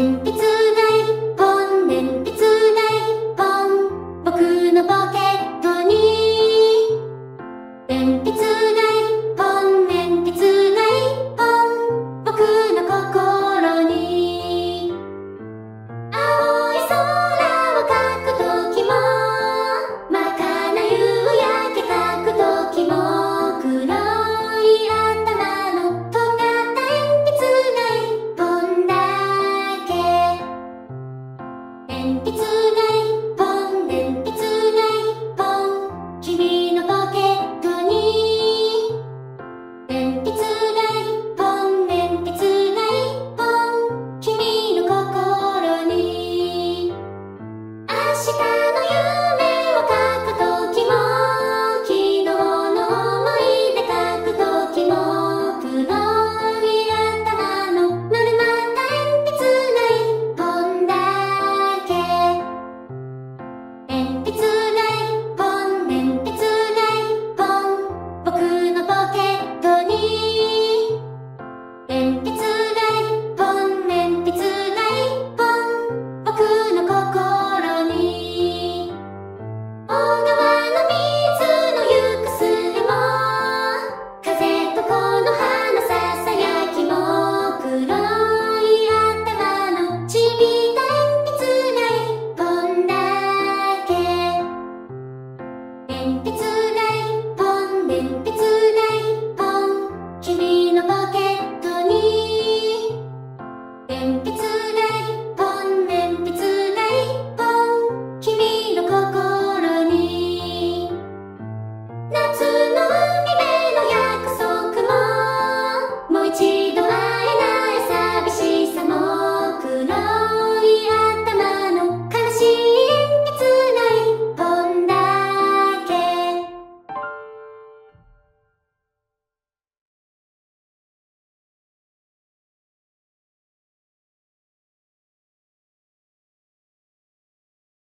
鉛筆が一本、鉛筆が一本、僕のポケットに。鉛筆が一本、鉛筆が一本、僕の心に。青い空を描くときも、真っ赤な夕焼け描くときも、黒い頭の尖った鉛筆が一本だけ。鉛筆が一本、鉛筆が一本、君のポケットに。鉛筆が一本、鉛筆が一本、君の心に。明日の夢を描くときも、昨日の思い出描くときも、黒い頭の丸まった鉛筆が一本だけ。鉛筆が一本、鉛筆が一本、僕のポケットに。鉛筆が一本、鉛筆が一本、僕の心に。小川の水の行く末も、風と木の葉のささやきも、黒い頭のちびった鉛筆が一本だけ。鉛筆